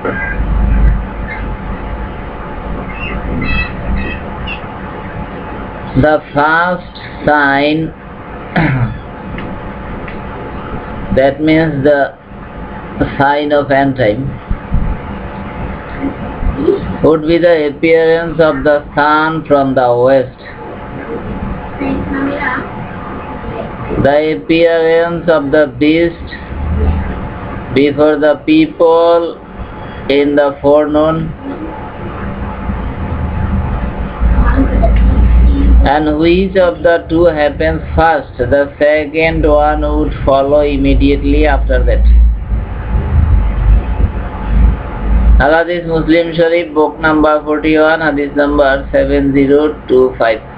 The first sign, that means the sign of end time, would be the appearance of the sun from the west. The appearance of the beast before the people in the forenoon, and which of the two happens first, the second one would follow immediately after that. Al-Hadith Muslim Sharif, book number 41, hadith number 7025.